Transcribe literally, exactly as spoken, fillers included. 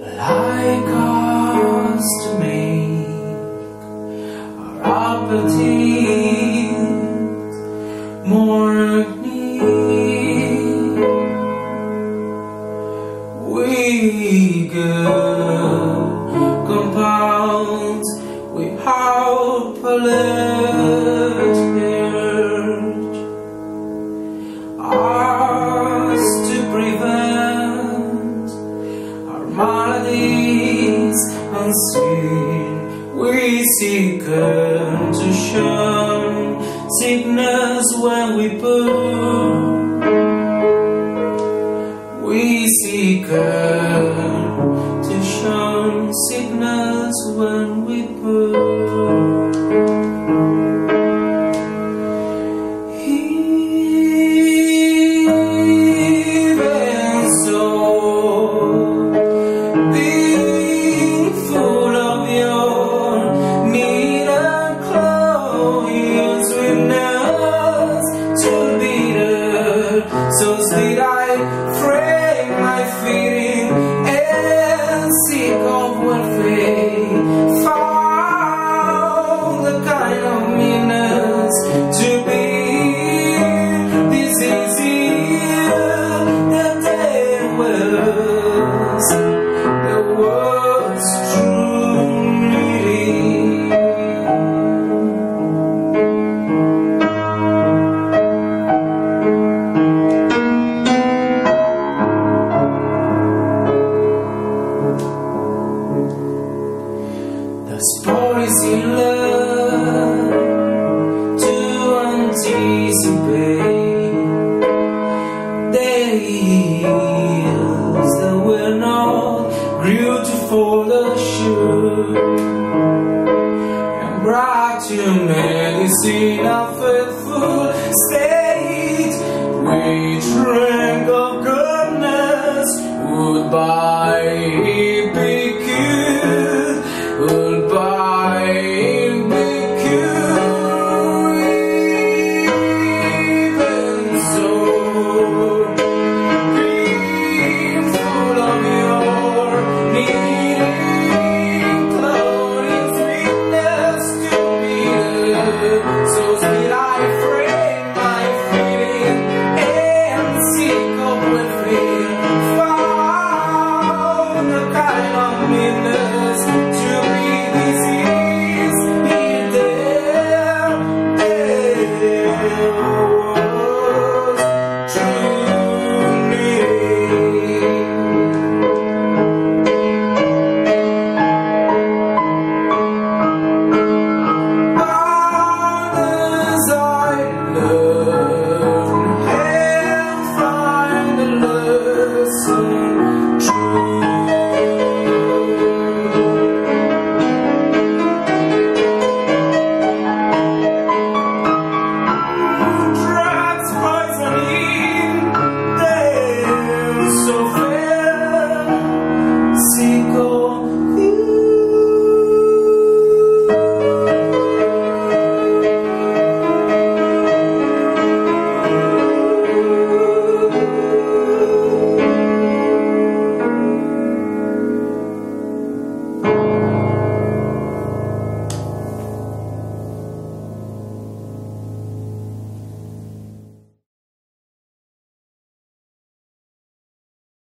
like us to make our appetite more neat. We go compound without pollutage, ours to prevent our maladies unseen. We seek to shun sickness when we put. We seek to shun sickness when we put. Even so, being full of your needed clothes sweetness to be there, so did I frame my feeling and seek of welfare, found the kind of meanness to be this easier than there was, there was truly. Spoils in love to anticipate the hills that were not beautiful as should, and brought to medicine a faithful state. We drank of goodness would buy